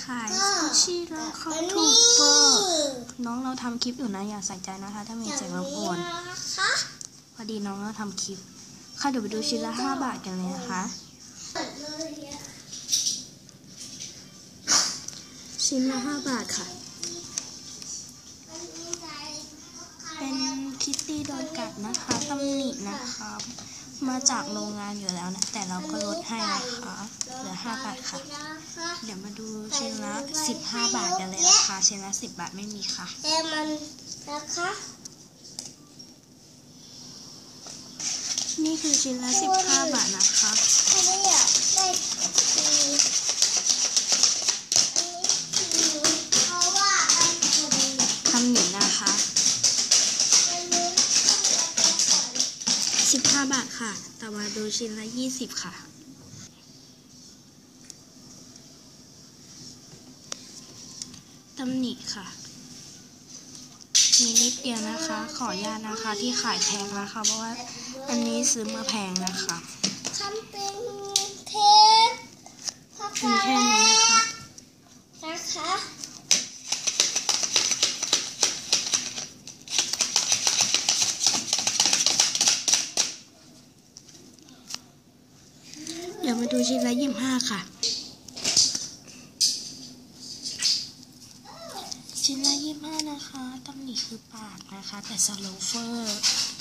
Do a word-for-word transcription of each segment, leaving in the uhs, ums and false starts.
ขายซูชิแล้วเขาถูกเบอร์น้องเราทำคลิปอยู่นะอย่าใส่ใจนะคะถ้ามีเสียงรบกวนพอดีน้องเราทำคลิปค่ะเดี๋ยวไปดูชิ้นละห้าบาทกันเลยนะคะชิ้นละห้าบาทค่ะเป็นคิตตี้โดนกัดนะคะตำหนินะคะมาจากโรงงานอยู่แล้วนะแต่เราก็ลดให้นะคะเหลือห้าบาทค่ะเดี๋ยวมาดูชิ้นละสิบห้าบาทกันเลยนะคะชิ้นละสิบบาทไม่มีค่ะแต่มันนะคะนี่คือชิ้นละสิบห้าบาทนะคะอันนี้อยากได้เพราะว่าอันนี้ทำหนินะคะสิบห้าบาทค่ะแต่มาดูชิ้นละยี่สิบค่ะตำหนิค่ะมีนิดเดียวนะคะขออนุญาตนะคะที่ขายแพงนะคะเพราะว่าอันนี้ซื้อมาแพงนะคะทำเป็นเทปมีแค่นี้นะคะนะคะเดี๋ยวมาดูชิ้นละยี่สิบห้าค่ะชิ้นละยี่สิบห้านะคะตำหนิคือปากนะคะแต่สโลเฟอร์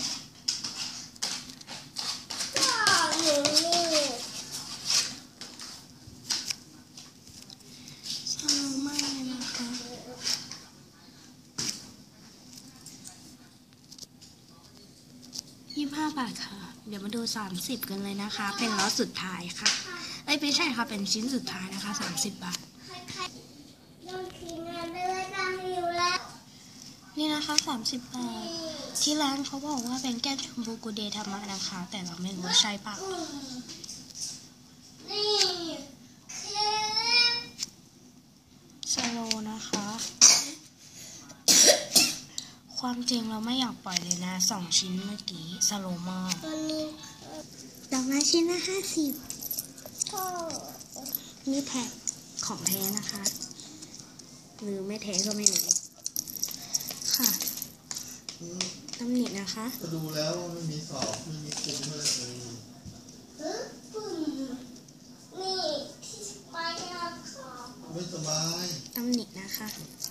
สโลมากเลยนะคะยี่สิบห้าบาทค่ะเดี๋ยวมาดูสามสิบกันเลยนะคะเป็นล็อตสุดท้ายค่ะเอ้ยไม่ใช่ค่ะเป็นชิ้นสุดท้ายนะคะสามสิบบาทนี่นะคะสามสิบบาทที่ร้านเขาบอกว่าเป็นแก้วชมพูกูเดย์ธรรมะนะคะแต่เราไม่รู้ใช่ปะสโลนะคะความจริงเราไม่อยากปล่อยเลยนะสองชิ้นเมื่อกี้สโลมากดอกไม้ชิ้นละห้าสิบนี่แท็กของแท้นะคะหรือไม่แท้ก็ไม่รู้ค่ะตำหนินะคะก็ดูแล้วไม่มีสอบไม่มีคุมเลยนี่ที่ไปนะคะไม่สบายตำหนินะคะ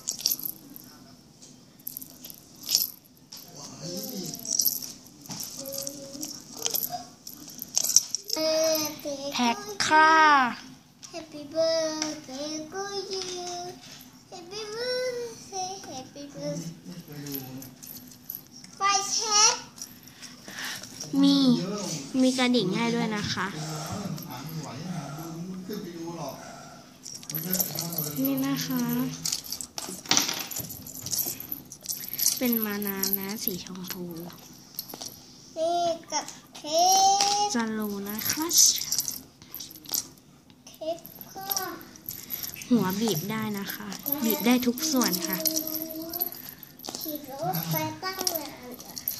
แท็กค่ะ Happy birthday to you Happy birthday Happy birthday ไฟเช็คมีมีกระดิ่งให้ด้วยนะคะนี่นะคะเป็นมานาวนะสีชมพูนี่กับเค้กจาโลนะคะเค้กก็หัวบีบได้นะคะบีบได้ทุกส่วนค่ะขี่รถไปตั้งนาน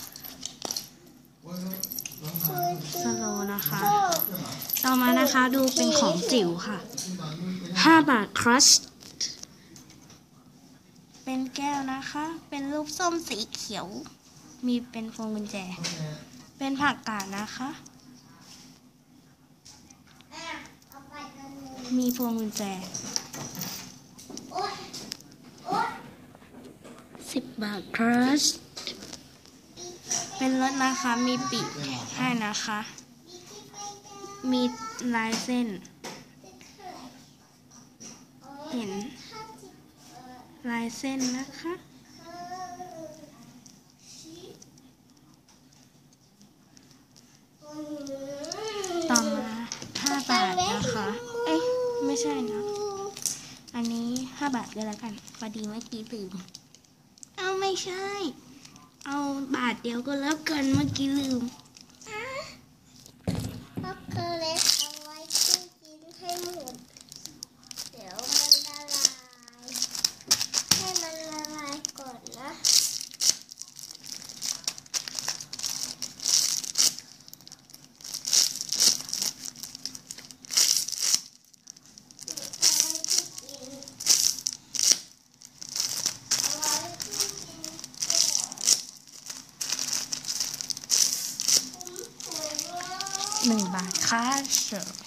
สโลนะคะต่อมานะคะดูเป็นของจิ๋วค่ะห้าบาทครัชเป็นแก้วนะคะเป็นรูปส้มสีเขียวมีเป็นพวงกุญแจเป็นผักกาดนะคะมีพวงกุญแจสิบบาทครัชเป็นรถนะคะมีปีกให้นะคะมีลายเส้นเห็นลายเส้นนะคะต่อมาห้าบาทนะคะเอ้ยไม่ใช่นะอันนี้ห้าบาทเลยละกันพอดีเมื่อกี้ลืมเอาไม่ใช่เอาบาทเดียวก็แล้วกันเมื่อกี้ลืมพักเกล็ดเอาไว้ที่กินให้หมดเดี๋ยวมันละลายให้มันละลายก่อนนะนหนึ่งบาทค่ะเสิร์ฟ